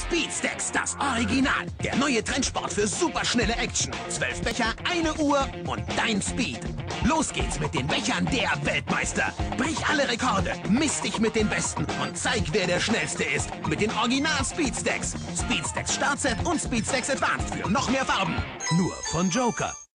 Speedstacks, das Original. Der neue Trendsport für superschnelle Action. 12 Becher, 1 Uhr und dein Speed. Los geht's mit den Bechern der Weltmeister. Brich alle Rekorde, miss dich mit den Besten und zeig, wer der Schnellste ist. Mit den Original Speedstacks. Speedstacks Startset und Speedstacks Advanced für noch mehr Farben. Nur von Joker.